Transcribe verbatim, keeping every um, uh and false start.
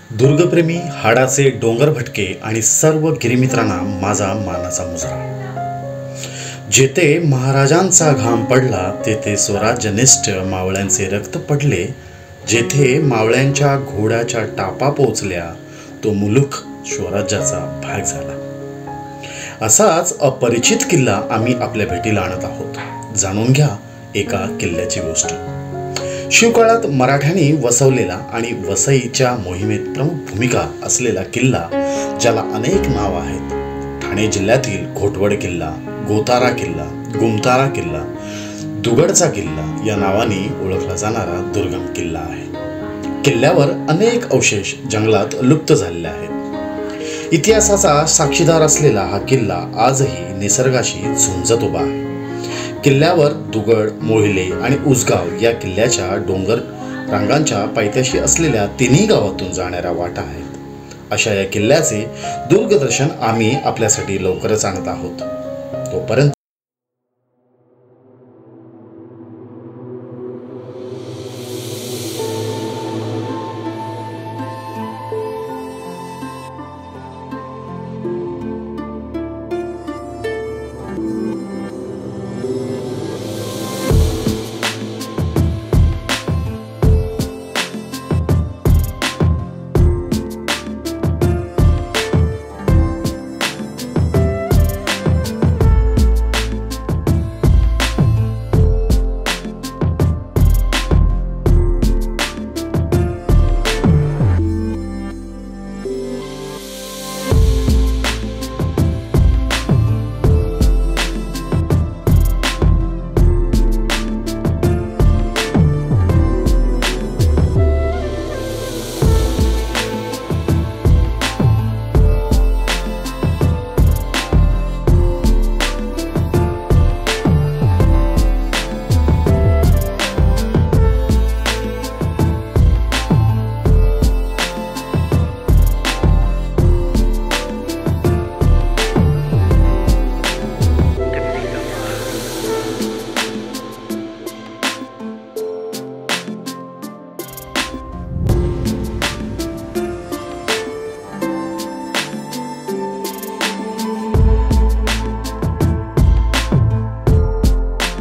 दुर्गप्रेमी, हाडाचे डोंगर भटके आणि सर्व गिरीमित्रांना माझा मानाचा मुजरा। जेथे महाराजांचा घाम पडला तेथे स्वराज्यनिष्ठ मावळ्यांचे रक्त पडले। जेथे मावळ्यांच्या घोड्याच्या टापा पोचल्या तो मुलूक स्वराज्याचा भाग झाला। असाच अपरिचित किल्ला आम्ही आपल्या भेटीला आणत आहोत। जाणून घ्या एका किल्ल्याची गोष्ट। शिवकाळात मराठ्यांनी वसवलेला आणि वसईच्या मोहिमेत प्रमुख भूमिका असलेला किल्ला, ज्याला अनेक नाव आहेत। ठाणे जिल्ह्यातील घोटवड किल्ला, गोतारा किल्ला, गुमतारा किल्ला, दुगडचा किल्ला या नावाने ओळखला जाणारा दुर्गम किल्ला आहे। किल्ल्यावर अनेक अवशेष जंगलात लुप्त झालेले आहेत। इतिहासाचा साक्षीदार असलेला हा किल्ला आजही निसर्गाशी झुंजत उभा आहे। किल्ल्यावर दुगड, मोहिले आणि उसगाव या किल्ल्याच्या डोंगर रांगांच्या पायथ्याशी असलेल्या तिन्ही गावातून जाणाऱ्या वाटा आहेत। अशा या किल्ल्याचे दूरदर्शन आम्ही आपल्यासाठी लवकरच आणत आहोत। तोपर्यंत